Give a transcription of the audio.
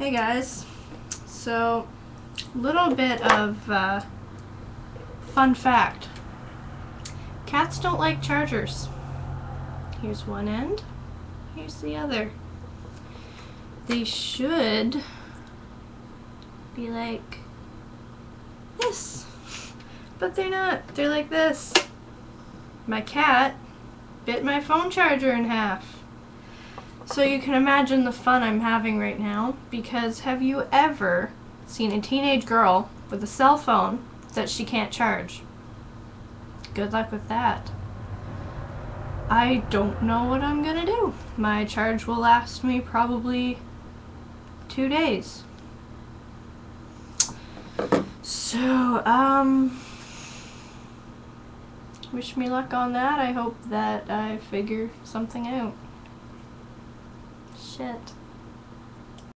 Hey guys, so little bit of fun fact. Cats don't like chargers. Here's one end, here's the other. They should be like this, but they're not. They're like this. My cat bit my phone charger in half. So you can imagine the fun I'm having right now, because have you ever seen a teenage girl with a cell phone that she can't charge? Good luck with that. I don't know what I'm gonna do. My charge will last me probably 2 days. So, wish me luck on that. I hope that I figure something out. Shit.